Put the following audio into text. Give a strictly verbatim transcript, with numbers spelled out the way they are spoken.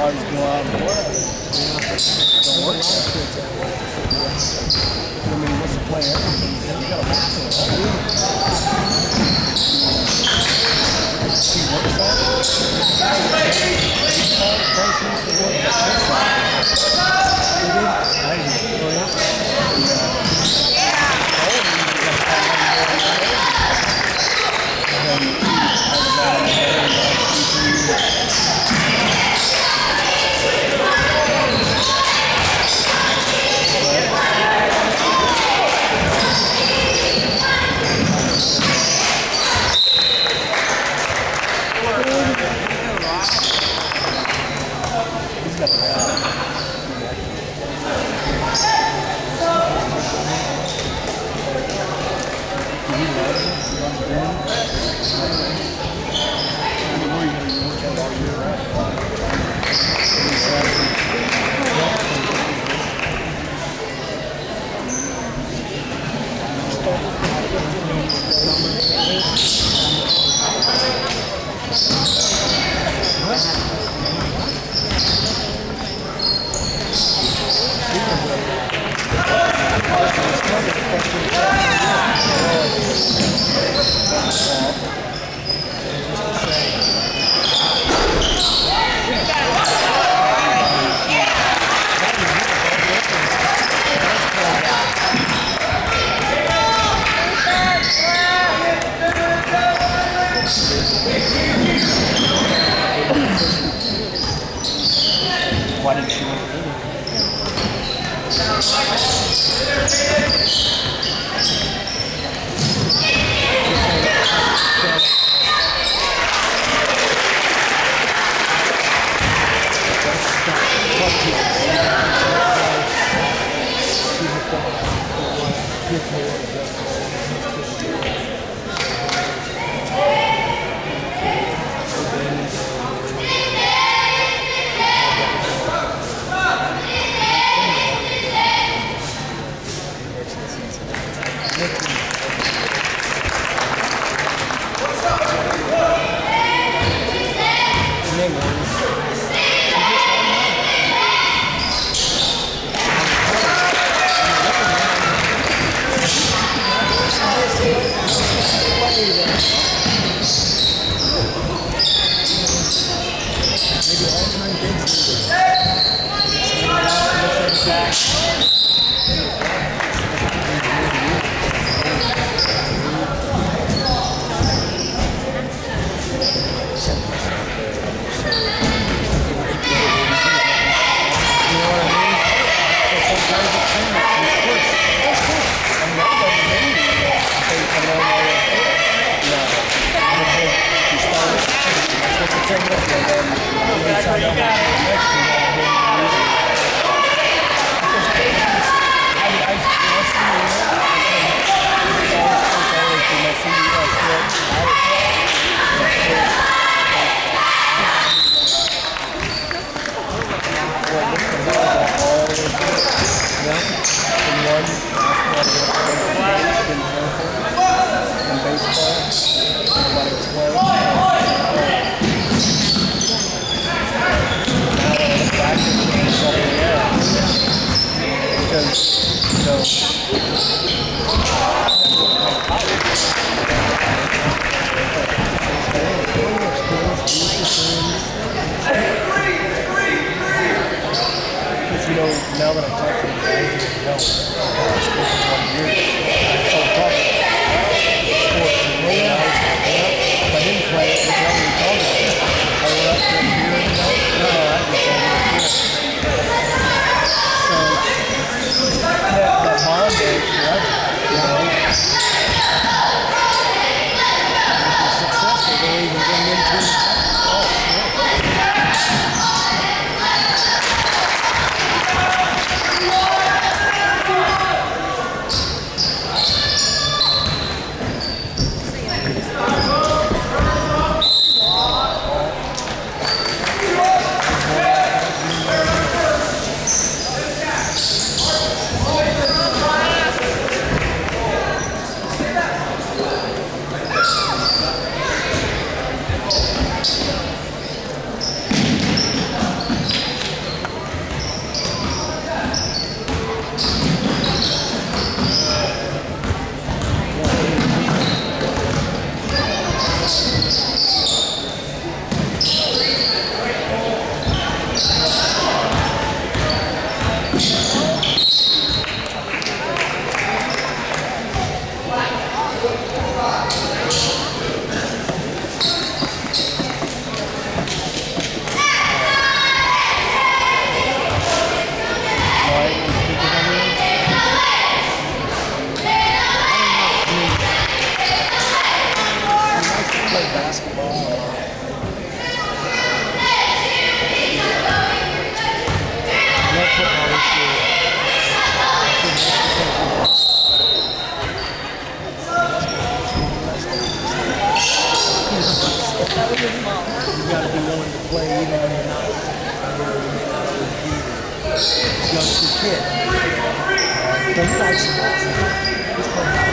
always go out and work. Don't work there. I mean, he wants to play everything. You gotta work for it. He works out. He's part of the place he used to work at this side. He did. I didn't know that. Why didn't she want to do it? Now that I talk to them, I didn't know. I was for one year. So I'm talking sports and roll out. If I didn't play it, we probably called it. I went up to a year and no, no, I just didn't. So that, that bond day forever, you know. If you're successful, they'll even bring into the oh, yeah. play even when you're not, you know, you may not always be a youngster kid. Uh, but he likes it. He's playing